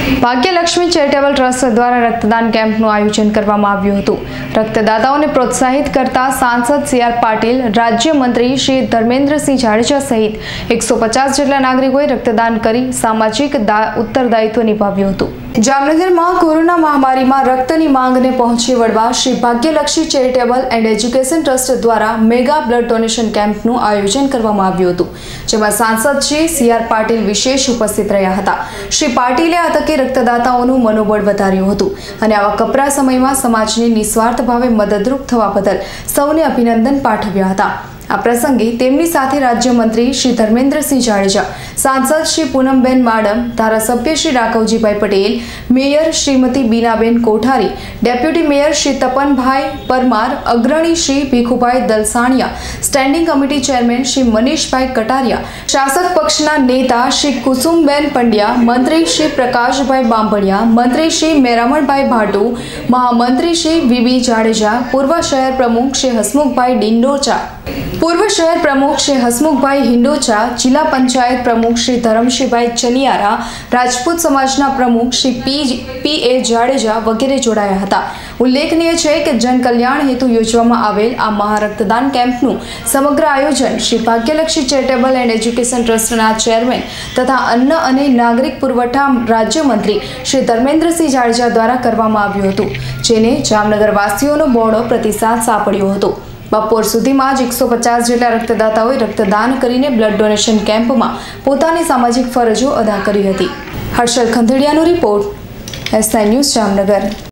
Bhagyalakshmi charitable trust દ્વારા રક્તદાન કેમ્પનું આયોજન કરવામાં આવ્યું હતું। રક્તદાતાઓને પ્રોત્સાહિત કરતા સાંસદ સી.આર. પાટીલ, રાજ્યમંત્રી શ્રી ધર્મેન્દ્રસિંહ જાડેજા સહિત 150 જેટલા નાગરિકોએ રક્તદાન કરી સામાજિક ઉત્તરદાયિત્વ નિભાવ્યું હતું। જામનગરમાં કોરોના મહામારીમાં રક્તની માંગને પહોંચી વળવા Shri Bhagyalakshmi charitable and education trust દ્વારા મેગા બ્લડ ડોનેશન કેમ્પનું આયોજન કરવામાં આવ્યું હતું, જેમાં સાંસદ શ્રી સી.આર. પાટીલ વિશેષ ઉપસ્થિત રહ્યા હતા। શ્રી પાટીલે આ તકે રક્તદાતાઓનું મનોબળ વધાર્યું હતું અને આવા કપરા સમયમાં સમાજને નિસ્વાર્થ ભાવે મદદરૂપ થવા બદલ સૌને અભિનંદન પાઠવ્યા હતા। આ પ્રસંગે તેમની સાથે રાજ્યમંત્રી શ્રી ધર્મેન્દ્રસિંહ જાડેજા, સાંસદ શ્રી પૂનમબેન માડમ, ધારાસભ્ય Shri Raghavjibhai Patel, mayor Shrimati Binaben Kothari, deputy mayor Shri Tapanbhai Parmar, અગ્રણી Shri Bhikhubhai Dalsaniya, standing committee chairman Shri Manishbhai Kataria, શાસક પક્ષના નેતા શ્રી કુસુમબેન પંડ્યા, મંત્રી શ્રી પ્રકાશભાઈ બાંભણિયા, મંત્રી શ્રી મેરામણભાઈ ભાટુ, મહામંત્રી શ્રી વી.બી. જાડેજા, પૂર્વ શહેર પ્રમુખ શ્રી હસમુખભાઈ ડિંડોચા, પૂર્વ શહેર પ્રમુખ શ્રી હસમુખભાઈ હિંડોચા, જિલ્લા પંચાયત પ્રમુખ શ્રી ધરમશીભાઈ ચનિયારા, રાજપૂત સમાજના પ્રમુખ શ્રી પી.એ. જાડેજા વગેરે જોડાયા હતા। ઉલ્લેખનીય છે કે જનકલ્યાણ હેતુ યોજવામાં આવેલ આ મહારક્તદાન કેમ્પનું સમગ્ર આયોજન Shri Bhagyalakshmi charitable and education ટ્રસ્ટના ચેરમેન તથા અન્ન અને નાગરિક પુરવઠા રાજ્યમંત્રી શ્રી ધર્મેન્દ્રસિંહ જાડેજા દ્વારા કરવામાં આવ્યું હતું, જેને જામનગર વાસીઓનો બહોળો પ્રતિસાદ સાંપડ્યો હતો। બપોર સુધીમાં જ 150 જેટલા રક્તદાતાઓએ રક્તદાન કરીને બ્લડ ડોનેશન કેમ્પમાં પોતાની સામાજિક ફરજો અદા કરી હતી। હર્ષલ ખંધેડિયાનો રિપોર્ટ, S9 ન્યૂઝ જામનગર।